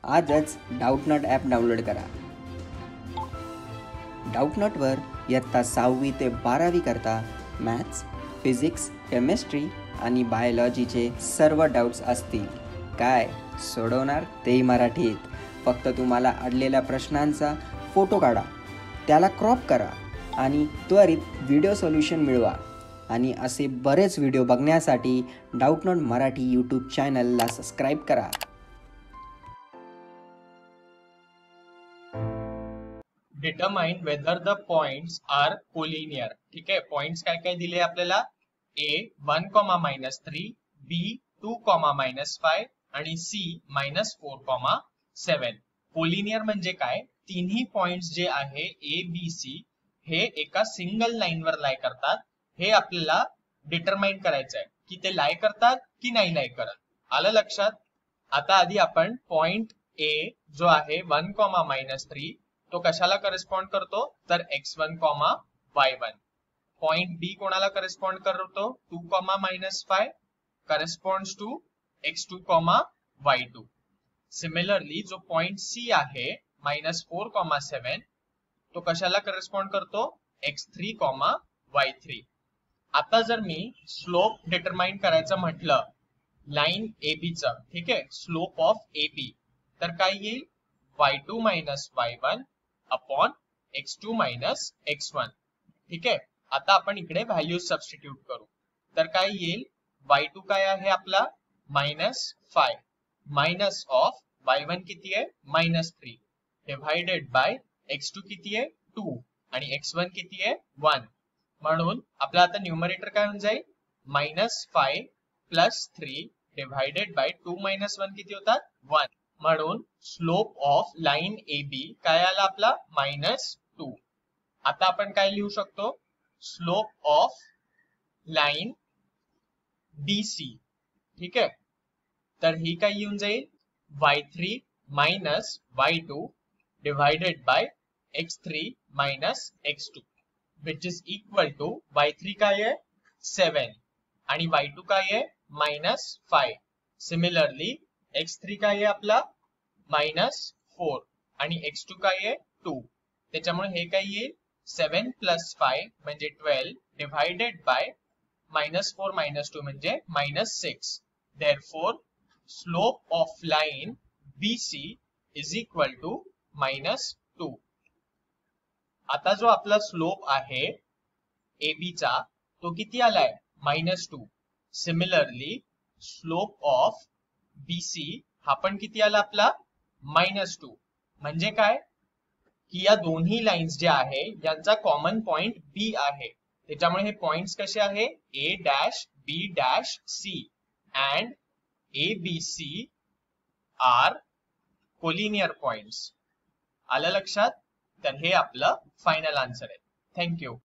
आजच Doubtnut app download करा. डाऊटनटवर इयत्ता 6वी ते 12वी करता मॅथ्स, फिजिक्स, केमिस्ट्री आणि बायोलॉजीचे सर्व डाऊट्स असतील. काय सोडवणार तेही मराठीत. फक्त तुम्हाला अडलेल्या प्रश्नांचा फोटो काढा, त्याला क्रॉप करा आणि त्वरित व्हिडिओ सोल्युशन मिळवा. आणि असे बरेच व्हिडिओ बघण्यासाठी डाऊटनट मराठी यूट्यूब चॅनलला सबस्क्राईब करा. Determine whether the points are collinear. ठीक आहे, पॉइंट्स काय काय दिले आपल्याला? A 1,-3, B 2,-5 आणि C -4,7. कोलिनियर म्हणजे काय? तिन्ही पॉइंट्स जे आहे A, B, C हे एका सिंगल लाईन वर लाय करतात. हे आपल्याला डिटरमाइन करायचं आहे की ते लाय करतात की नाही लाय करत. आलं लक्षात? आता आधी आपण पॉइंट A जो आहे 1,-3 तो कशाला करेस्पॉन्ड करतो? तर x1, y1. पॉइंट B कोणाला करेस्पॉन्ड करतो? 2,-5 corresponds to x2, y2. Similarly जो पॉइंट C आहे -4,7 तो कशाला करेस्पॉन्ड करतो? x3, y3. आता जर मी स्लोप डिटरमाइन करायचं म्हटलं लाईन AB चं, ठीक आहे, स्लोप ऑफ AB, तर काय येईल? y2 - y1 upon x2 - x1. ठीक आहे, आता आपण इकडे व्हॅल्यूज सबस्टिट्यूट करू. तर काय येईल? y2 काय आहे आपला? -5 मायनस ऑफ y1 किती आहे? -3 डिवाइडेड बाय x2 किती आहे? 2 आणि x1 किती आहे? 1. म्हणून आपला आता न्यूमरेटर काय होऊन जाईल? -5 + 3 डिवाइडेड बाय 2 - 1 किती होतात? 1. म्हणून स्लोप ऑफ लाईन AB काय आला आपला? -2. आता आपण काय लिहू शकतो? Slope of line BC. ठीक आहे, तर ही काय येऊन जाईल? y3 - y2 divided by x3 - x2 which is equal to y3 काय आहे? 7 आणि y2 काय आहे? -5. सिमिलरली x3 काय आहे आपला? -4 आणि x2 काय आहे? 2. त्याच्यामुळे हे काय येईल? 7 + 5 म्हणजे 12 डिवाइडेड बाय -4 - 2 म्हणजे -6. Therefore, slope of line BC is equal to -2. आता जो आपला स्लोप आहे AB चा तो किती आलाय? -2. सिमिलरली स्लोप ऑफ BC हा पण किती आला आपला? -2. म्हणजे काय? की या दोन्ही लाईन्स ज्या आहे यांचा कॉमन पॉइंट B आहे. त्याच्यामुळे हे पॉइंट्स कसे आहे? A', B', C and ABC are collinear points. आलं लक्षात? तर हे आपलं फायनल आन्सर आहे. थँक्यू.